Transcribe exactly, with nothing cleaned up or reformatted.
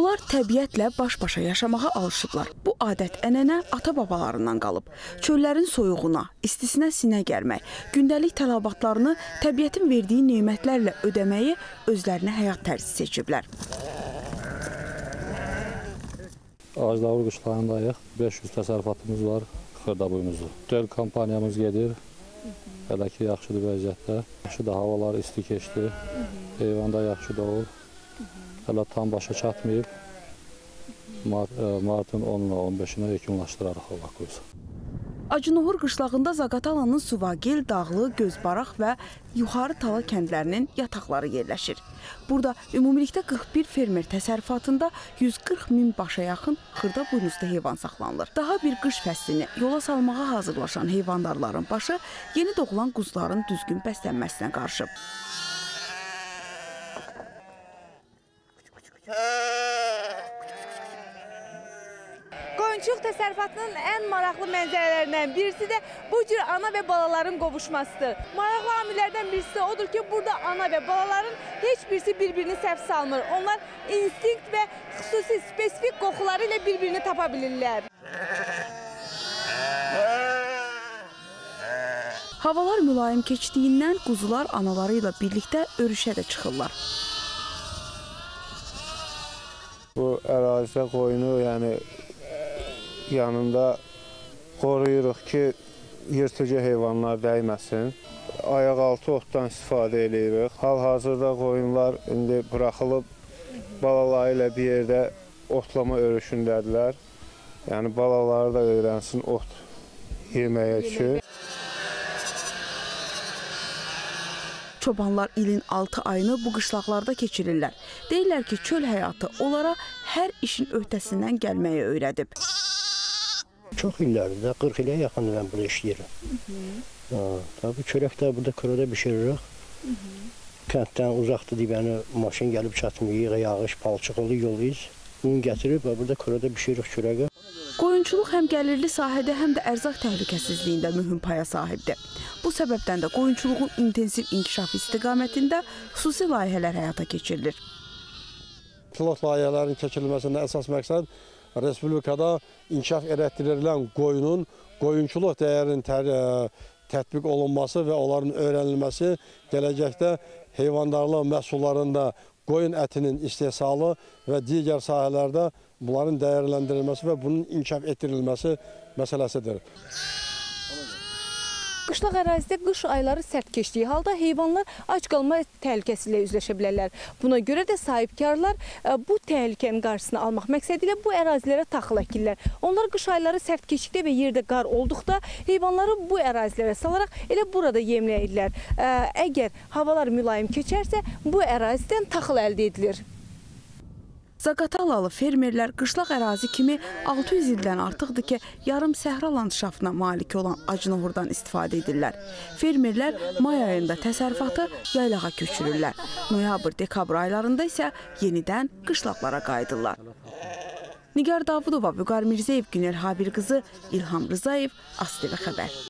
Onlar təbiətlə baş-başa yaşamağa alışıblar. Bu adət-ənənə ata-babalarından qalıb. Çöllərin soyuğuna, istisinə sinə gərmək, gündəlik tələbatlarını təbiətin verdiyi nemətlərlə ödəməyi özlərinə həyat tərzi seçiblər. Ağacdağlı qışlarındayıq. beş yüz təsərrüfatımız var, xırdabuynuzlu. Döl kampaniyamız gedir. Hələ ki, yaxşıdır vəziyyətdə. Yaxşıdır, havalar isti keçdi. Heyvanda yaxşı doğul. Hələ tam başa çatmayıb. Mart, martın onuna on beşinə yekunlaşdırarıq Allah qoysa. Acınohur qışlağında Zaqatalanın Suvagil, Dağlı, Gözbaraq və Yuxarı Tala kəndlərinin yataqları yerləşir. Burada ümumilikdə qırx bir fermer təsərrüfatında yüz qırx min başa yaxın xırda buynuzlu heyvan saxlanılır. Daha bir qış fəslini yola salmağa hazırlaşan heyvandarların başı yeni doğulan quzuların düzgün bəslənməsinə qarışıb. Qoyunçuluq təsərrüfatının ən maraqlı mənzərələrindən birisi də bu cür ana və balaların qovuşmasıdır. Maraqlı amillərdən birisi odur ki, burada ana və balaların heç birisi bir-birini səhv salmır. Onlar instinkt və xüsusi spesifik qoxuları ilə bir-birini tapa bilirlər. Havalar mülayim keçdiyindən quzular anaları ilə birlikdə örüşə də çıxırlar. Bu ərazidə qoyunu, yəni yanında qoruyuruq ki, yırtıcı heyvanlar dəyməsin. Ayaq altı otdan istifadə edirik. Hal-hazırda qoyunlar indi buraxılıb balaları ilə bir yerdə otlama örüşündədirlər. Yəni balaları da öyrənsin ot yeməyə ki. Çobanlar ilin altı ayını bu qışlaqlarda keçirirlər. Deyirlər ki, çöl həyatı onlara hər işin öhdəsindən gəlməyə öyrədib. Çox illərdir də, qırx ilə yaxındır mən burada işləyirəm. Tabii çörəkdə burada körədə bişiririk. Kənddən uzaqdır deyib, yəni maşın gəlib çatmayıq, yağış, palçıq olur, yoluyuz. Un gətirib və burada körədə bişiririk çörəqə. Qoyunçuluq həm gəlirli sahədə, həm də ərzaq təhlükəsizliyində mühüm paya sahibdir. Bu səbəbdən də qoyunçuluğun intensiv inkişafı istiqamətində xüsusi layihələr həyata keçirilir. Pilot layihələrin keçirilməsində əsas məqsəd Respublikada inkişaf elətdirilən qoyunun qoyunçuluq dəyərinin tətbiq olunması və onların öyrənilməsi, gələcəkdə heyvandarlıq məhsullarında qoyun ətinin istehsalı və digər sahələrdə bunların dəyərləndirilməsi və bunun inkişaf etdirilməsi məsələsidir. Qışlaq ərazidə qış ayları sərt keçdiyi halda heyvanlar ac qalma təhlükəsi ilə üzləşə bilərlər. Buna görə də sahibkarlar bu təhlükənin qarşısını almaq məqsədilə bu ərazilərə taxıl əkirlər. Onlar qış ayları sərt keçdikdə və yerdə qar olduqda heyvanları bu ərazilərə salaraq elə burada yemləyirlər. Əgər havalar mülayim keçərsə, bu ərazidən taxıl əldə edilir. Zaqatalalı fermerlər qışlaq ərazi kimi altı yüz ildən artıqdır ki, yarım səhra landşaftına malik olan Acınohurdan istifadə edirlər. Fermerlər may ayında təsərrüfatı yaylağa köçürürlər. Noyabr-dekabr aylarında isə yenidən qışlaqlara qayıdırlar. Nigar Davudova, Vüqar Mirzəyev, Günel Habir qızı, İlham Rızayev, AzTV xəbər.